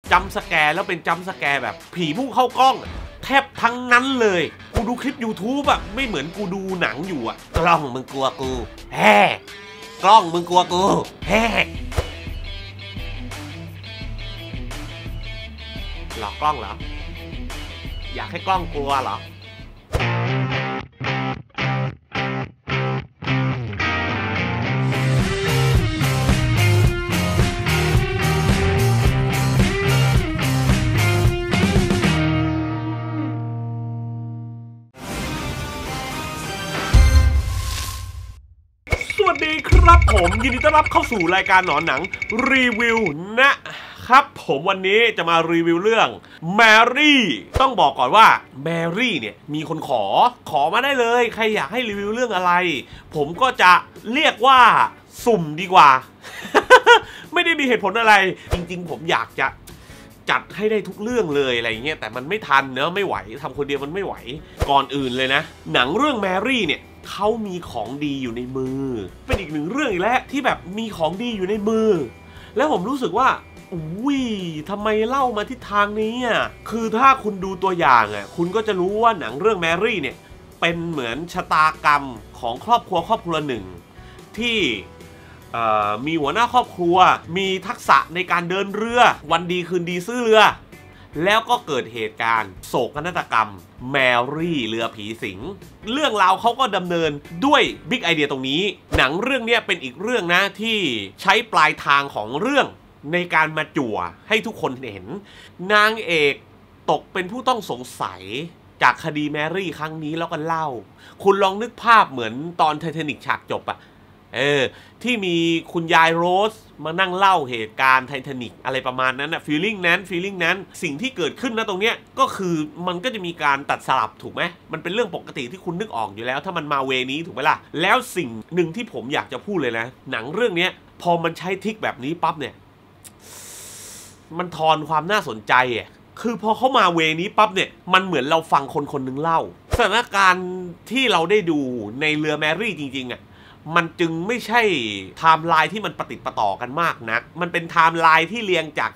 จัมป์สแกร์แล้วเป็นจัมป์สแกร์แบบผีพุ่งเข้ากล้องแทบทั้งนั้นเลยกูดูคลิป YouTube อะไม่เหมือนกูดูหนังอยู่อะกล้องมึงกลัวกูแฮ่กล้องมึงกลัวกูแฮ่หลอกกล้องเหรออยากให้กล้องกลัวเหรอสวัสดีครับผมยินดีต้อนรับเข้าสู่รายการหนอนหนังรีวิวนะครับผมวันนี้จะมารีวิวเรื่องแมรี่ต้องบอกก่อนว่าแมรี่เนี่ยมีคนขอมาได้เลยใครอยากให้รีวิวเรื่องอะไรผมก็จะเรียกว่าสุ่มดีกว่า ไม่ได้มีเหตุผลอะไรจริงๆผมอยากจะจัดให้ได้ทุกเรื่องเลยอะไรเงี้ยแต่มันไม่ทันเนอะไม่ไหวทำคนเดียวมันไม่ไหวก่อนอื่นเลยนะหนังเรื่องแมรี่เนี่ยเขามีของดีอยู่ในมือเป็นอีกหนึ่งเรื่องอีกแล้วที่แบบมีของดีอยู่ในมือแล้วผมรู้สึกว่าอุ้ยทำไมเล่ามาทิศทางนี้อ่ะคือถ้าคุณดูตัวอย่างอ่ะคุณก็จะรู้ว่าหนังเรื่องแมรี่เนี่ยเป็นเหมือนชะตากรรมของครอบครัวหนึ่งที่มีหัวหน้าครอบครัวมีทักษะในการเดินเรือวันดีคืนดีซื้อเรือแล้วก็เกิดเหตุการณ์โศกนาฏกรรมแมรี่เรือผีสิงเรื่องราวเขาก็ดำเนินด้วยบิ๊กไอเดียตรงนี้หนังเรื่องนี้เป็นอีกเรื่องนะที่ใช้ปลายทางของเรื่องในการมาจั่วให้ทุกคนเห็นนางเอกตกเป็นผู้ต้องสงสัยจากคดีแมรี่ครั้งนี้แล้วก็เล่าคุณลองนึกภาพเหมือนตอนไททานิคฉากจบอะที่มีคุณยายโรสมานั่งเล่าเหตุการณ์ไททานิคอะไรประมาณนั้นนะฟีลลิ่งนั้นสิ่งที่เกิดขึ้นนะตรงเนี้ยก็คือมันก็จะมีการตัดสลับถูกไหมมันเป็นเรื่องปกติที่คุณนึกออกอยู่แล้วถ้ามันมาเวนี้ถูกไหมล่ะแล้วสิ่งหนึ่งที่ผมอยากจะพูดเลยนะหนังเรื่องนี้พอมันใช้ทิกแบบนี้ปั๊บเนี่ยมันทอนความน่าสนใจอ่ะคือพอเขามาเวนี้ปั๊บเนี่ยมันเหมือนเราฟังคนนึงเล่าสถานการณ์ที่เราได้ดูในเรือแมรี่จริงๆอ่ะมันจึงไม่ใช่ไทม์ไลน์ที่มันปฏิติดต่อกันมากนักมันเป็นไทม์ไลน์ที่เรียงจาก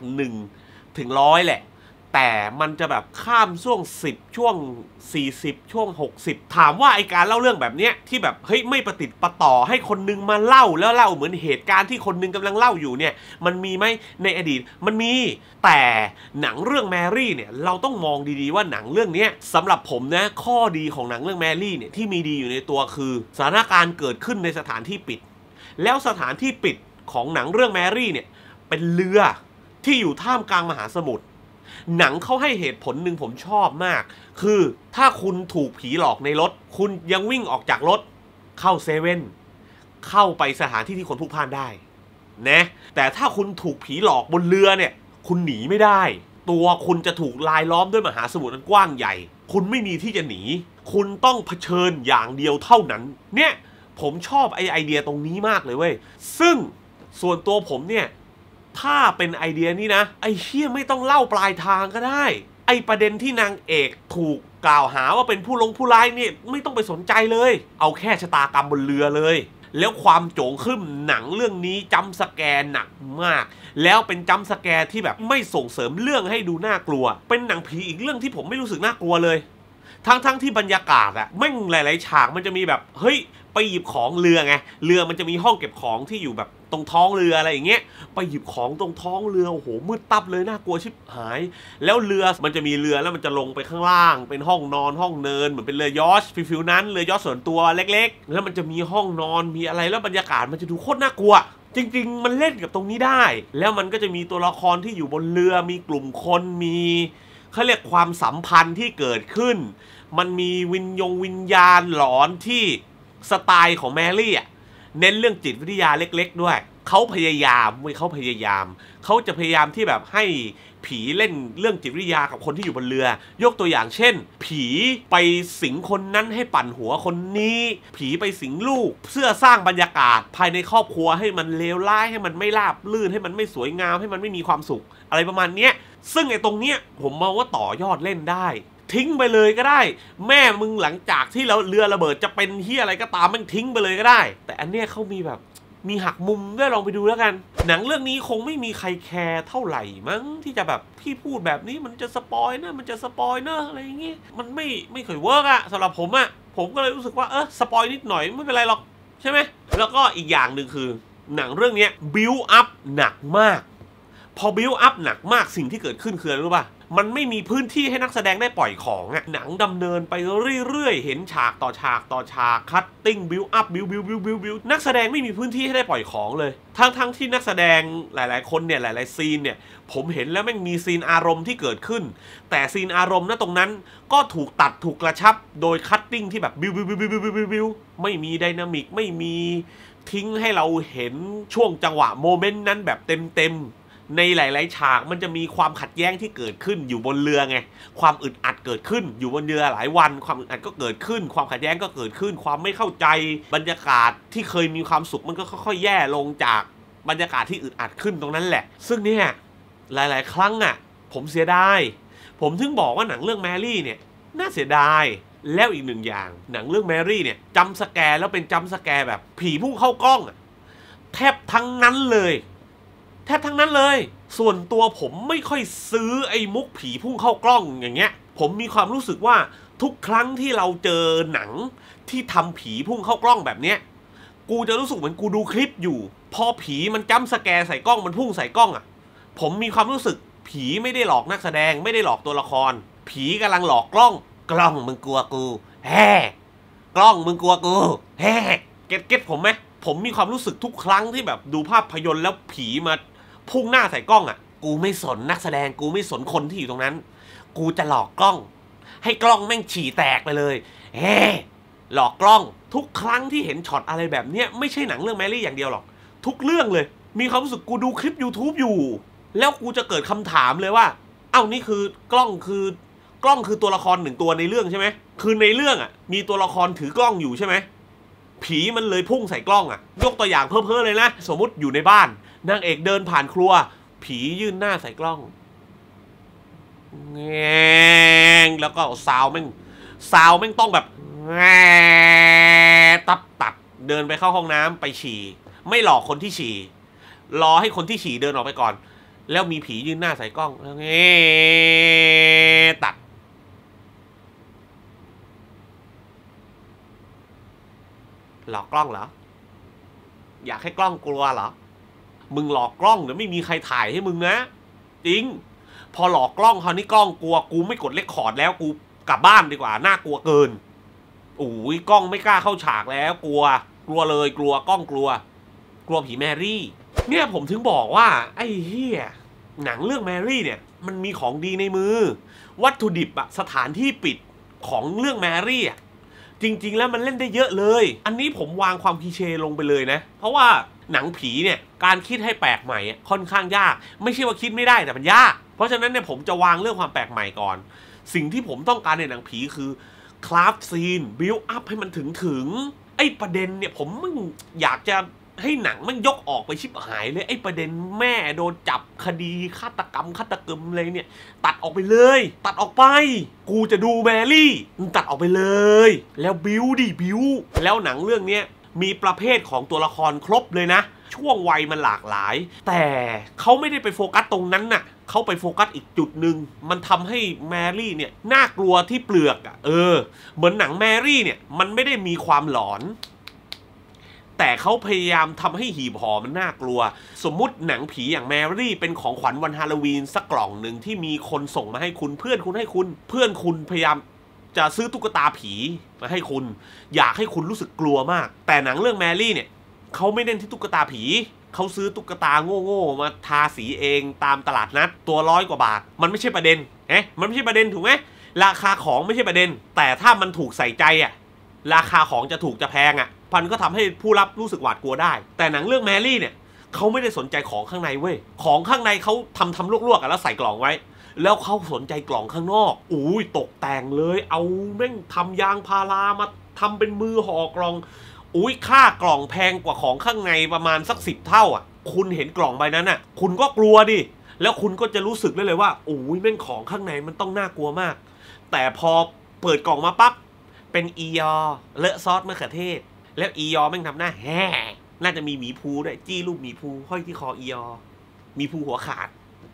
1 ถึง 100แหละแต่มันจะแบบข้ามช่วง10ช่วง40ช่วง60ถามว่าไอการเล่าเรื่องแบบเนี้ยที่แบบเฮ้ยไม่ปฏิติดต่อให้คนนึงมาเล่าแล้วเล่าเหมือนเหตุการณ์ที่คนนึงกำลังเล่าอยู่เนี่ยมันมีไหมในอดีตมันมีแต่หนังเรื่องแมรี่เนี่ยเราต้องมองดีๆว่าหนังเรื่องนี้สำหรับผมนะข้อดีของหนังเรื่องแมรี่เนี่ยที่มีดีอยู่ในตัวคือสถานการณ์เกิดขึ้นในสถานที่ปิดแล้วสถานที่ปิดของหนังเรื่องแมรี่เนี่ยเป็นเรือที่อยู่ท่ามกลางมหาสมุทรหนังเขาให้เหตุผลหนึ่งผมชอบมากคือถ้าคุณถูกผีหลอกในรถคุณยังวิ่งออกจากรถเข้าเซเว่นเข้าไปสถานที่ที่คนพลุกพล่านได้นะแต่ถ้าคุณถูกผีหลอกบนเรือเนี่ยคุณหนีไม่ได้ตัวคุณจะถูกลายล้อมด้วยมหาสมุทรกว้างใหญ่คุณไม่มีที่จะหนีคุณต้องเผชิญอย่างเดียวเท่านั้นเนี่ยผมชอบไอเดียตรงนี้มากเลยเว้ยซึ่งส่วนตัวผมเนี่ยถ้าเป็นไอเดียนี้นะไอเชี่ยไม่ต้องเล่าปลายทางก็ได้ไอประเด็นที่นางเอกถูกกล่าวหาว่าเป็นผู้ร้ายเนี่ยไม่ต้องไปสนใจเลยเอาแค่ชะตากรรมบนเรือเลยแล้วความโจงครึ่มหนังเรื่องนี้จัมป์สแกร์หนักมากแล้วเป็นจัมป์สแกร์ที่แบบไม่ส่งเสริมเรื่องให้ดูน่ากลัวเป็นหนังผีอีกเรื่องที่ผมไม่รู้สึกน่ากลัวเลยทั้งที่บรรยากาศอะแม่งหลายๆฉากมันจะมีแบบเฮ้ยไปหยิบของเรือไงเรือมันจะมีห้องเก็บของที่อยู่แบบตรงท้องเรืออะไรอย่างเงี้ยไปหยิบของตรงท้องเรือโอ้โหมืดตับเลยน่ากลัวชิบหายแล้วเรือมันจะมีเรือแล้วมันจะลงไปข้างล่างเป็นห้องนอนห้องเนินเหมือนเป็นเรือยอชฟิลนั้นเรือยอชส่วนตัวเล็กๆแล้วมันจะมีห้องนอนมีอะไรแล้วบรรยากาศมันจะดูโคตรน่ากลัวจริงๆมันเล่นกับตรงนี้ได้แล้วมันก็จะมีตัวละครที่อยู่บนเรือมีกลุ่มคนมีเขาเรียกความสัมพันธ์ที่เกิดขึ้นมันมีวิญญาณหลอนที่สไตล์ของแมรี่อ่ะเน้นเรื่องจิตวิทยาเล็กๆด้วยเขาจะพยายามที่แบบให้ผีเล่นเรื่องจิตวิทยากับคนที่อยู่บนเรือยกตัวอย่างเช่นผีไปสิงคนนั้นให้ปั่นหัวคนนี้ผีไปสิงลูกเพื่อสร้างบรรยากาศภายในครอบครัวให้มันเลวร้ายให้มันไม่ราบรื่นให้มันไม่สวยงามให้มันไม่มีความสุขอะไรประมาณเนี้ยซึ่งไอ้ตรงเนี้ยผมมองว่าต่อยอดเล่นได้ทิ้งไปเลยก็ได้แม่มึงหลังจากที่เราเรือระเบิดจะเป็นเหี้ยอะไรก็ตามมันทิ้งไปเลยก็ได้แต่อันเนี้ยเขามีแบบมีหักมุมด้วยลองไปดูแล้วกันหนังเรื่องนี้คงไม่มีใครแคร์เท่าไหร่มั้งที่จะแบบพี่พูดแบบนี้มันจะสปอยนะมันจะสปอยเนอะอะไรอย่างงี้มันไม่เคยเวิร์กอะสำหรับผมอะผมก็เลยรู้สึกว่าสปอยนิดหน่อยไม่เป็นไรหรอกใช่ไหมแล้วก็อีกอย่างหนึ่งคือหนังเรื่องนี้บิวอัพหนักมากพอบิวอัพหนักมากสิ่งที่เกิดขึ้นคืออะไรรู้ป่ะมันไม่มีพื้นที่ให้นักแสดงได้ปล่อยของอะหนังดำเนินไปเรื่อยๆเห็นฉากต่อฉากต่อฉากคัตติ้งบิวอัพบิวนักแสดงไม่มีพื้นที่ให้ได้ปล่อยของเลยทั้งที่นักแสดงหลายๆคนเนี่ยหลายๆซีนเนี่ยผมเห็นแล้วแม่งมีซีนอารมณ์ที่เกิดขึ้นแต่ซีนอารมณ์ณตรงนั้นก็ถูกตัดถูกกระชับโดยคัตติ้งที่แบบบิวไม่มีไดนามิกไม่มีทิ้งให้เราเห็นช่วงจังหวะโมเมนต์นั้นแบบเต็มในหลายๆฉากมันจะมีความขัดแย้งที่เกิดขึ้นอยู่บนเรือไงความอึดอัดเกิดขึ้นอยู่บนเรือหลายวันความอึดอัดก็เกิดขึ้นความขัดแย้งก็เกิดขึ้นความไม่เข้าใจบรรยากาศที่เคยมีความสุขมันก็ค่อยๆแย่ลงจากบรรยากาศที่อึดอัดขึ้นตรงนั้นแหละซึ่งเนี่ยหลายๆครั้งอ่ะผมเสียดายผมถึงบอกว่าหนังเรื่องแมรี่เนี่ยน่าเสียดายแล้วอีกหนึ่งอย่างหนังเรื่องแมรี่เนี่ยจัมป์สแกร์แล้วเป็นจัมป์สแกร์แบบผีพุ่งเข้ากล้องแทบทั้งนั้นเลยส่วนตัวผมไม่ค่อยซื้อไอ้มุกผีพุ่งเข้ากล้องอย่างเงี้ยผมมีความรู้สึกว่าทุกครั้งที่เราเจอหนังที่ทำผีพุ่งเข้ากล้องแบบเนี้ยกูจะรู้สึกเหมือนกูดูคลิปอยู่พอผีมันจัมป์สแกร์ใส่กล้องมันพุ่งใส่กล้องอ่ะผมมีความรู้สึกผีไม่ได้หลอกนักแสดงไม่ได้หลอกตัวละครผีกำลังหลอกกล้องมึงกลัวกูแฮ่กล้องมึงกลัวกูแฮ่เก็ตผมไหมผมมีความรู้สึกทุกครั้งที่แบบดูภาพยนตร์แล้วผีมาพุ่งหน้าใส่กล้องอ่ะกูไม่สนนักแสดงกูไม่สนคนที่อยู่ตรงนั้นกูจะหลอกกล้องให้กล้องแม่งฉี่แตกไปเลยหลอกกล้องทุกครั้งที่เห็นช็อตอะไรแบบเนี้ยไม่ใช่หนังเรื่องแมรี่อย่างเดียวหรอกทุกเรื่องเลยมีความรู้สึกกูดูคลิป YouTube อยู่แล้วกูจะเกิดคำถามเลยว่าเอ้านี่คือกล้องคือตัวละครหนึ่งตัวในเรื่องใช่ไหมคือในเรื่องอ่ะมีตัวละครถือกล้องอยู่ใช่ไหมผีมันเลยพุ่งใส่กล้องอ่ะยกตัวอย่างเพ้อๆเลยนะสมมุติอยู่ในบ้านนางเอกเดินผ่านครัวผียื่นหน้าใส่กล้องแงงแล้วก็ซาวแม่งต้องแบบแงตัดเดินไปเข้าห้องน้ำไปฉี่ไม่หลอกคนที่ฉี่รอให้คนที่ฉี่เดินออกไปก่อนแล้วมีผียื่นหน้าใส่กล้องแล้วตัดหลอกกล้องเหรออยากให้กล้องกลัวเหรอมึงหลอกกล้องเดี๋ยวไม่มีใครถ่ายให้มึงนะจริงพอหลอกกล้องคราวนี้กล้องกลัวกูไม่กดเรคคอร์ดแล้วกูกลับบ้านดีกว่าน่ากลัวเกินอุ้ยกล้องไม่กล้าเข้าฉากแล้วกลัวเลยกลัวกล้องกลัวผีแมรี่เนี่ยผมถึงบอกว่าไอ้เหี้ยหนังเรื่องแมรี่เนี่ยมันมีของดีในมือวัตถุดิบอะสถานที่ปิดของเรื่องแมรี่อะจริงๆแล้วมันเล่นได้เยอะเลยอันนี้ผมวางความคลีเช่ลงไปเลยนะเพราะว่าหนังผีเนี่ยการคิดให้แปลกใหม่ค่อนข้างยากไม่ใช่ว่าคิดไม่ได้แต่มันยากเพราะฉะนั้นเนี่ยผมจะวางเรื่องความแปลกใหม่ก่อนสิ่งที่ผมต้องการในหนังผีคือคราฟซีนบิวอัพให้มันถึงไอ้ประเด็นเนี่ยผมมึงอยากจะให้หนังมันยกออกไปชิบหายเลยไอ้ประเด็นแม่โดนจับคดีฆาตกรรมเลยเนี่ยตัดออกไปเลยตัดออกไปกูจะดูแมรี่ตัดออกไปเลยแล้วบิวแล้วหนังเรื่องนี้มีประเภทของตัวละครครบเลยนะช่วงวัยมันหลากหลายแต่เขาไม่ได้ไปโฟกัสตรงนั้นน่ะเขาไปโฟกัสอีกจุดหนึ่งมันทำให้แมรี่เนี่ยน่ากลัวที่เปลือกเหมือนหนังแมรี่เนี่ยมันไม่ได้มีความหลอนแต่เขาพยายามทำให้หีบห่อมันน่ากลัวสมมุติหนังผีอย่างแมรี่เป็นของขวัญวันฮาโลวีนสักกล่องหนึ่งที่มีคนส่งมาให้คุณเพื่อนคุณให้คุณเพื่อนคุณพยายามจะซื้อตุ๊กตาผีมาให้คุณอยากให้คุณรู้สึกกลัวมากแต่หนังเรื่องแมรี่เนี่ยเขาไม่เน้นที่ตุ๊กตาผีเขาซื้อตุ๊กตาโง่ๆมาทาสีเองตามตลาดนัดตัว100 กว่าบาทมันไม่ใช่ประเด็นมันไม่ใช่ประเด็นถูกไหมราคาของไม่ใช่ประเด็นแต่ถ้ามันถูกใส่ใจราคาของจะถูกจะแพงมันก็ทำให้ผู้รับรู้สึกหวาดกลัวได้แต่หนังเรื่องแมรี่เนี่ยเขาไม่ได้สนใจของข้างในเว้ยของข้างในเขาทำลวกๆแล้วใส่กล่องไว้แล้วเขาสนใจกล่องข้างนอกตกแต่งเลยเอาแม่งทำยางพารามาทำเป็นมือห่อกล่องค่ากล่องแพงกว่าของข้างในประมาณสัก10 เท่าคุณเห็นกล่องใบนั้นคุณก็กลัวดิแล้วคุณก็จะรู้สึกได้เลยว่าแม่งของข้างในมันต้องน่ากลัวมากแต่พอเปิดกล่องมาปั๊บเป็นอียอเลอะซอสมะเขือเทศแล้วอียอแม่งทำหน้าแฮ่น่าจะมีหมีภูด้วยจี้รูปหมีภูห้อยที่คออียอมีภูหัวขาด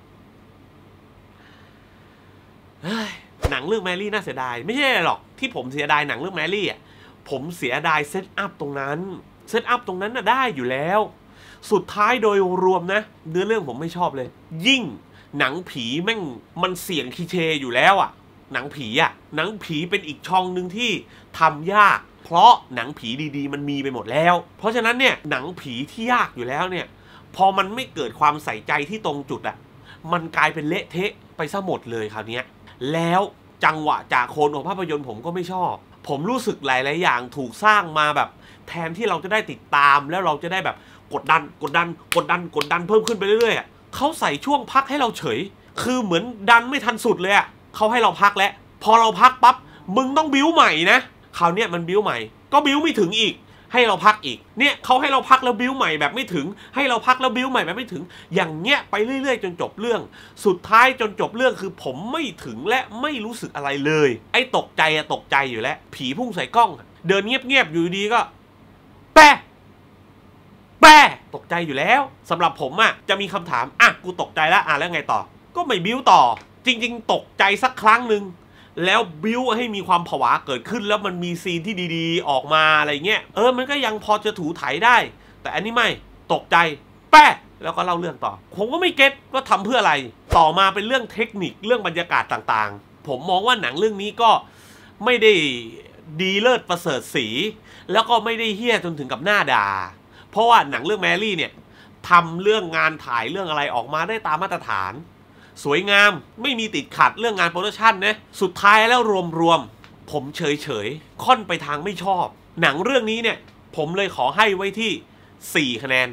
หนังเรื่องแมรี่น่าเสียดายไม่ใช่หรอกที่ผมเสียดายหนังเรื่องแมรี่อ่ะผมเสียดายเซตอัพตรงนั้นเซตอัพตรงนั้นน่ะได้อยู่แล้วสุดท้ายโดยรวมนะเนื้อเรื่องผมไม่ชอบเลยยิ่งหนังผีแม่งมันเสี่ยงคลีเช่อยู่แล้วอ่ะหนังผีอ่ะหนังผีเป็นอีกช่องหนึ่งที่ทำยากเพราะหนังผีดีๆมันมีไปหมดแล้วเพราะฉะนั้นเนี่ยหนังผีที่ยากอยู่แล้วเนี่ยพอมันไม่เกิดความใส่ใจที่ตรงจุดอ่ะมันกลายเป็นเละเทะไปซะหมดเลยคราวนี้แล้วจังหวะจากโคนของภาพยนตร์ผมก็ไม่ชอบผมรู้สึกหลายๆอย่างถูกสร้างมาแบบแทนที่เราจะได้ติดตามแล้วเราจะได้แบบกดดันเพิ่มขึ้นไปเรื่อยๆเขาใส่ช่วงพักให้เราเฉยคือเหมือนดันไม่ทันสุดเลยอ่ะเขาให้เราพักแล้วพอเราพักปั๊บมึงต้องบิ้วใหม่นะคราวนี้มันบิ้วใหม่ก็บิ้วไม่ถึงอีกให้เราพักอีกเนี่ยเขาให้เราพักแล้วบิ้วใหม่แบบไม่ถึงให้เราพักแล้วบิ้วใหม่แบบไม่ถึงอย่างเงี้ยไปเรื่อยๆจนจบเรื่องสุดท้ายจนจบเรื่องคือผมไม่ถึงและไม่รู้สึกอะไรเลยไอ้ตกใจอะตกใจอยู่แล้วผีพุ่งใส่กล้องเดินเงียบๆอยู่ดีก็แปะตกใจอยู่แล้วสำหรับผมอะจะมีคำถามอ่ะกูตกใจแล้วแล้วไงต่อก็ไม่บิ้วต่อจริงๆตกใจสักครั้งหนึ่งแล้วบิ้วให้มีความผวาเกิดขึ้นแล้วมันมีซีนที่ดีๆออกมาอะไรเงี้ยมันก็ยังพอจะถูถ่ายได้แต่อันนี้ไม่ตกใจแปะแล้วก็เล่าเรื่องต่อผมก็ไม่เก็ตว่าทำเพื่ออะไรต่อมาเป็นเรื่องเทคนิคเรื่องบรรยากาศต่างๆผมมองว่าหนังเรื่องนี้ก็ไม่ได้ดีเลิศประเสริฐสีแล้วก็ไม่ได้เหี้ยจนถึงกับหน้าด่าเพราะว่าหนังเรื่องแมรี่เนี่ยทำเรื่องงานถ่ายเรื่องอะไรออกมาได้ตามมาตรฐานสวยงามไม่มีติดขัดเรื่องงานโปรดักชันนะสุดท้ายแล้วรวมผมเฉยค่อนไปทางไม่ชอบหนังเรื่องนี้เนี่ยผมเลยขอให้ไว้ที่4คะแนน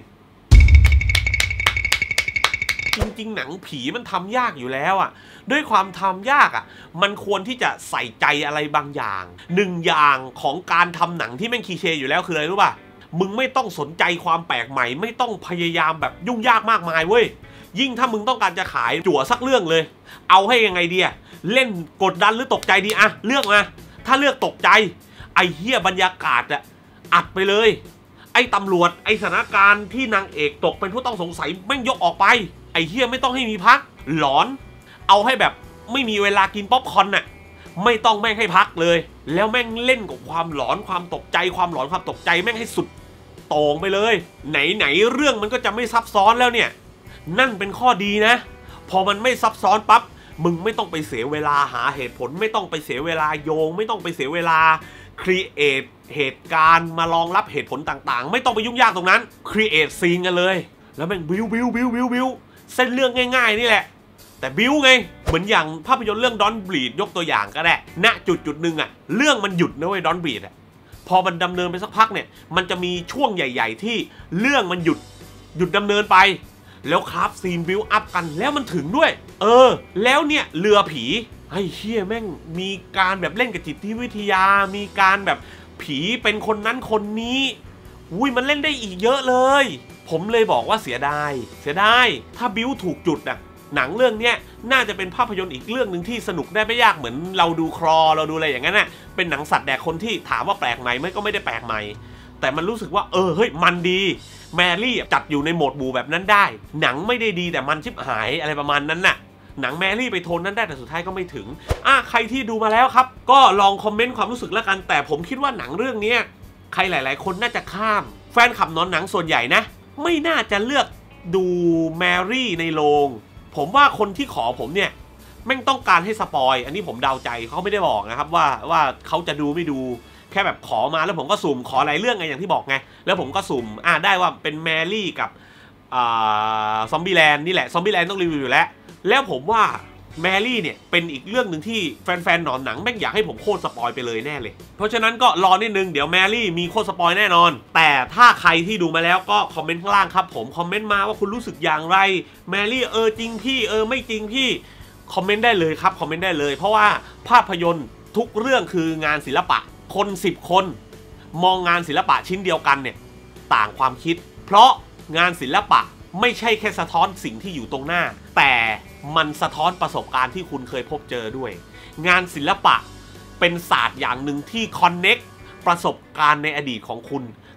จริงๆหนังผีมันทำยากอยู่แล้วอ่ะด้วยความทำยากอ่ะมันควรที่จะใส่ใจอะไรบางอย่าง1อย่างของการทำหนังที่แม่งคลีเช่อยู่แล้วคืออะไรรู้ป่ะมึงไม่ต้องสนใจความแปลกใหม่ไม่ต้องพยายามแบบยุ่งยากมากมายเว้ยยิ่งถ้ามึงต้องการจะขายจั่วสักเรื่องเลยเอาให้ยังไงดีอะเล่นกดดันหรือตกใจดีอะเลือกมาถ้าเลือกตกใจไอ้เหี้ยบรรยากาศอะอัดไปเลยไอ้ตำรวจไอ้สถานการณ์ที่นางเอกตกเป็นผู้ต้องสงสัยแม่งยกออกไปไอ้เหี้ยไม่ต้องให้มีพักหลอนเอาให้แบบไม่มีเวลากินป๊อปคอร์นน่ะไม่ต้องแม่งให้พักเลยแล้วแม่งเล่นกับความหลอนความตกใจความหลอนความตกใจแม่งให้สุดโต่งไปเลยไหนเรื่องมันก็จะไม่ซับซ้อนแล้วเนี่ยนั่นเป็นข้อดีนะพอมันไม่ซับซ้อนปั๊บมึงไม่ต้องไปเสียเวลาหาเหตุผลไม่ต้องไปเสียเวลาโยงไม่ต้องไปเสียเวลาครีเอทเหตุการณ์มารองรับเหตุผลต่างๆไม่ต้องไปยุ่งยากตรงนั้นครีเอทซีนกันเลยแล้วแม่งบิวเส้นเรื่องง่ายๆนี่แหละแต่บิวไงเหมือนอย่างภาพยนตร์เรื่องดอนบลีดยกตัวอย่างก็ได้ณจุดหนึ่งอะเรื่องมันหยุดนะเว้ยดอนบลีดอะพอมันดำเนินไปสักพักเนี่ยมันจะมีช่วงใหญ่ๆที่เรื่องมันหยุดดำเนินไปแล้วคราฟซีนบิวอัพกันแล้วมันถึงด้วยแล้วเนี่ยเรือผีไอ้เชี่ยแม่งมีการแบบเล่นกับจิตวิทยามีการแบบผีเป็นคนนั้นคนนี้มันเล่นได้อีกเยอะเลยผมเลยบอกว่าเสียดายถ้าบิวถูกจุดน่ะหนังเรื่องเนี้ยน่าจะเป็นภาพยนตร์อีกเรื่องหนึ่งที่สนุกได้ไม่ยากเหมือนเราดูครอเราดูอะไรอย่างนั้นน่ะเป็นหนังสัตว์แดกคนที่ถามว่าแปลกใหม่ไหมก็ไม่ได้แปลกใหม่แต่มันรู้สึกว่าเฮ้ยมันดีแมรี่จัดอยู่ในโหมดบูแบบนั้นได้หนังไม่ได้ดีแต่มันชิบหายอะไรประมาณนั้นน่ะหนังแมรี่ไปโทนนั้นได้แต่สุดท้ายก็ไม่ถึงใครที่ดูมาแล้วครับก็ลองคอมเมนต์ความรู้สึกแล้วกันแต่ผมคิดว่าหนังเรื่องนี้ใครหลายๆคนน่าจะข้ามแฟนคลับนอนหนังส่วนใหญ่นะไม่น่าจะเลือกดูแมรี่ในโรงผมว่าคนที่ขอผมเนี่ยแม่งต้องการให้สปอยอันนี้ผมเดาใจเขาไม่ได้บอกนะครับว่าเขาจะดูไม่ดูแค่แบบขอมาแล้วผมก็สุ่มขอหลายเรื่องไงอย่างที่บอกไงแล้วผมก็สุ่มได้ว่าเป็นแมรี่กับซอมบี้แลนด์นี่แหละซอมบี้แลนด์ต้องรีวิวอยู่แล้วผมว่าแมรี่เนี่ยเป็นอีกเรื่องหนึ่งที่แฟนๆหนอนหนังแม่งอยากให้ผมโคตรสปอยไปเลยแน่เลยเพราะฉะนั้นก็รอนิดนึงเดี๋ยวแมรี่มีโคตรสปอยแน่นอนแต่ถ้าใครที่ดูมาแล้วก็คอมเมนต์ข้างล่างครับผมคอมเมนต์มาว่าคุณรู้สึกอย่างไรแมรี่จริงพี่ไม่จริงพี่คอมเมนต์ได้เลยครับคอมเมนต์ได้เลยเพราะว่าภาพยนตร์ทุกเรื่องคืองานศิลปะคน10 คนมองงานศิลปะชิ้นเดียวกันเนี่ยต่างความคิดเพราะงานศิลปะไม่ใช่แค่สะท้อนสิ่งที่อยู่ตรงหน้าแต่มันสะท้อนประสบการณ์ที่คุณเคยพบเจอด้วยงานศิลปะเป็นศาสตร์อย่างหนึ่งที่คอนเน็กประสบการณ์ในอดีตของคุณ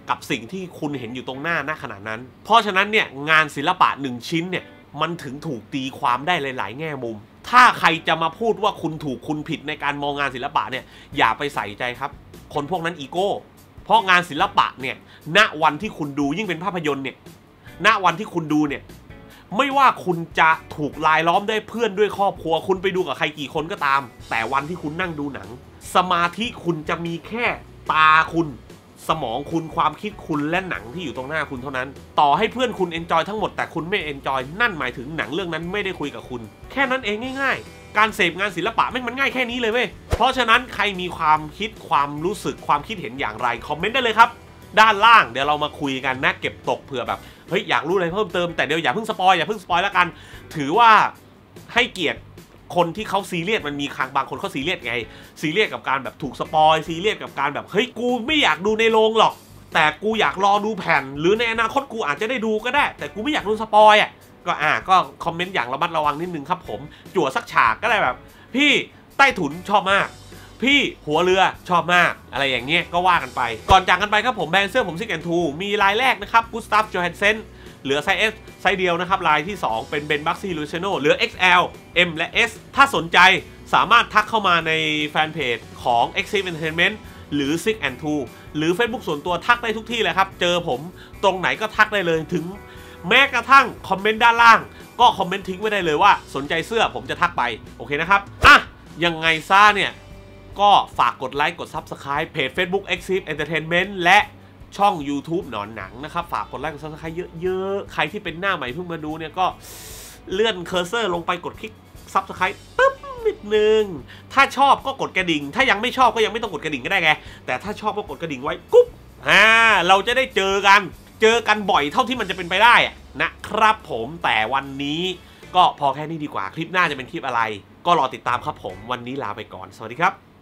กับสิ่งที่คุณเห็นอยู่ตรงหน้าณขณะนั้นเพราะฉะนั้นเนี่ยงานศิลปะ1ชิ้นเนี่ยมันถึงถูกตีความได้หลายๆแง่มุมถ้าใครจะมาพูดว่าคุณถูกคุณผิดในการมองงานศิลปะเนี่ยอย่าไปใส่ใจครับคนพวกนั้นอีโก้เพราะงานศิลปะเนี่ยณวันที่คุณดูยิ่งเป็นภาพยนตร์เนี่ยณวันที่คุณดูเนี่ยไม่ว่าคุณจะถูกลายล้อมด้วยเพื่อนด้วยครอบครัวคุณไปดูกับใครกี่คนก็ตามแต่วันที่คุณนั่งดูหนังสมาธิคุณจะมีแค่ตาคุณสมองคุณความคิดคุณและหนังที่อยู่ตรงหน้าคุณเท่านั้นต่อให้เพื่อนคุณเอนจอยทั้งหมดแต่คุณไม่เอนจอยนั่นหมายถึงหนังเรื่องนั้นไม่ได้คุยกับคุณแค่นั้นเองง่ายๆการเสพงานศิลปะมันง่ายแค่นี้เลยเว้ยเพราะฉะนั้นใครมีความคิดความรู้สึกความคิดเห็นอย่างไรคอมเมนต์ได้เลยครับด้านล่างเดี๋ยวเรามาคุยกันนะเก็บตกเผื่อแบบเฮ้ยอยากรู้อะไรเพิ่มเติมแต่เดี๋ยวอย่าเพิ่งสปอยแล้วกันถือว่าให้เกียรติคนที่เขาซีเรียสมันมีบางคนเขาซีเรียสไงซีเรียสกับการแบบถูกสปอยซีเรียสกับการแบบเฮ้ยกูไม่อยากดูในโรงหรอกแต่กูอยากรอดูแผ่นหรือในอนาคตกูอาจจะได้ดูก็ได้แต่กูไม่อยากดูสปอยอ่ะก็คอมเมนต์อย่างระมัดระวังนิดนึงครับผมจั่วสักฉากก็ได้แบบพี่ใต้ถุนชอบมากพี่หัวเรือชอบมากอะไรอย่างเงี้ยก็ว่ากันไปก่อนจากกันไปครับผมแบรนด์เสื้อผมซิกแอนทูมีลายแรกนะครับกุสตัฟโจแฮนเซนเหลือไซส์ S ไซส์เดียวนะครับลายที่2เป็นเบนบัคซี่ลูเชโนเหลือ XL M และ S ถ้าสนใจสามารถทักเข้ามาในแฟนเพจของ Exif Entertainment หรือ Sick and Two หรือ Facebook ส่วนตัวทักได้ทุกที่เลยครับเจอผมตรงไหนก็ทักได้เลยถึงแม้กระทั่งคอมเมนต์ด้านล่างก็คอมเมนต์ทิ้งไว้ได้เลยว่าสนใจเสื้อผมจะทักไปโอเคนะครับยังไงซ่าเนี่ยก็ฝากกดไลค์กด Subscribe เพจ Facebook Exif Entertainment และช่อง YouTube หนอนหนังนะครับฝากกดไลค์กด Subscribe เยอะๆใครที่เป็นหน้าใหม่เพิ่งมาดูเนี่ยก็เลื่อนเคอร์เซอร์ลงไปกดคลิก Subscribe ปึ๊บนิดนึงถ้าชอบก็กดกระดิ่งถ้ายังไม่ชอบก็ยังไม่ต้องกดกระดิ่งก็ได้ไงแต่ถ้าชอบก็กดกระดิ่งไว้กุ๊บเราจะได้เจอกันบ่อยเท่าที่มันจะเป็นไปได้นะครับผมแต่วันนี้ก็พอแค่นี้ดีกว่าคลิปหน้าจะเป็นคลิปอะไรก็รอติดตามครับผมวันนี้ลาไปก่อนสวัสดีครับ